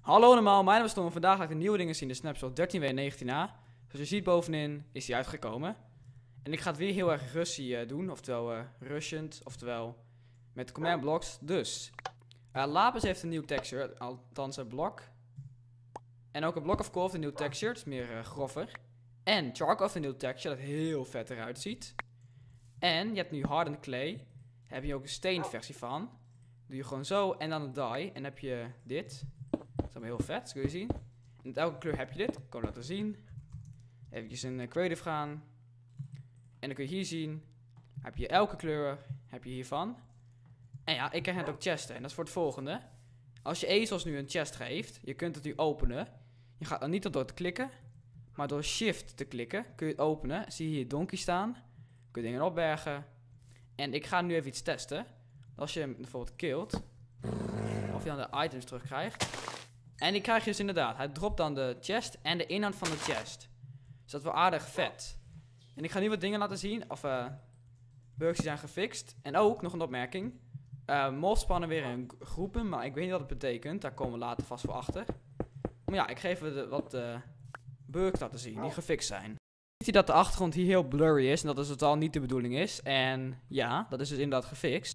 Hallo allemaal, mijn naam is Tom. Vandaag ga ik de nieuwe dingen zien in de snapshot 13W19A. Zoals je ziet bovenin is die uitgekomen. En ik ga het weer heel erg rushy doen, oftewel rushend, oftewel met command blocks. Dus, Lapis heeft een nieuw texture, althans een blok. En ook een Block of Coal heeft een nieuw texture, het is meer grover. En Charcoal heeft een nieuw texture, dat heel vet eruit ziet. En je hebt nu Hardened Clay, daar heb je ook een steenversie van. Doe je gewoon zo en dan een dye en dan heb je dit. Dat is allemaal heel vet, dat kun je zien. En met elke kleur heb je dit, ik kan laten zien. Even in creative gaan. En dan kun je hier zien, heb je elke kleur, heb je hiervan. En ja, ik krijg net ook chesten en dat is voor het volgende. Als je ezels nu een chest geeft, je kunt het nu openen. Je gaat dan niet door te klikken, maar door shift te klikken kun je het openen. Zie je hier donkey staan, kun je dingen opbergen. En ik ga nu even iets testen. Als je hem bijvoorbeeld killt, of je dan de items terugkrijgt. En die krijg je dus inderdaad. Hij dropt dan de chest en de inhoud van de chest. Dus dat is wel aardig vet. En ik ga nu wat dingen laten zien. Of bugs die zijn gefixt. En ook, nog een opmerking. Mobs spannen weer in groepen. Maar ik weet niet wat het betekent. Daar komen we later vast voor achter. Maar ja, ik ga even wat bugs laten zien die gefixt zijn. Ziet u dat de achtergrond hier heel blurry is. En dat is totaal niet de bedoeling is. En ja, dat is dus inderdaad gefixt.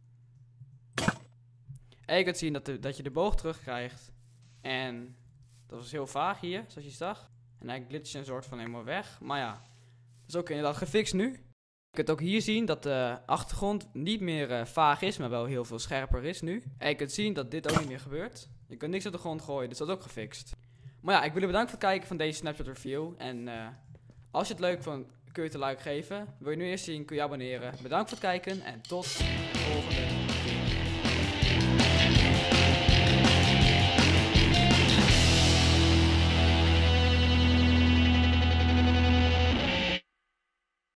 En je kunt zien dat je de boog terugkrijgt. En dat was heel vaag hier, zoals je zag. En hij glitcht een soort van helemaal weg. Maar ja, dat is ook inderdaad gefixt nu. Je kunt ook hier zien dat de achtergrond niet meer vaag is, maar wel heel veel scherper is nu. En je kunt zien dat dit ook niet meer gebeurt. Je kunt niks op de grond gooien, dus dat is ook gefixt. Maar ja, ik wil je bedanken voor het kijken van deze snapshot review. En als je het leuk vond, kun je het een like geven. Wil je nu eerst zien, kun je abonneren. Bedankt voor het kijken en tot de volgende.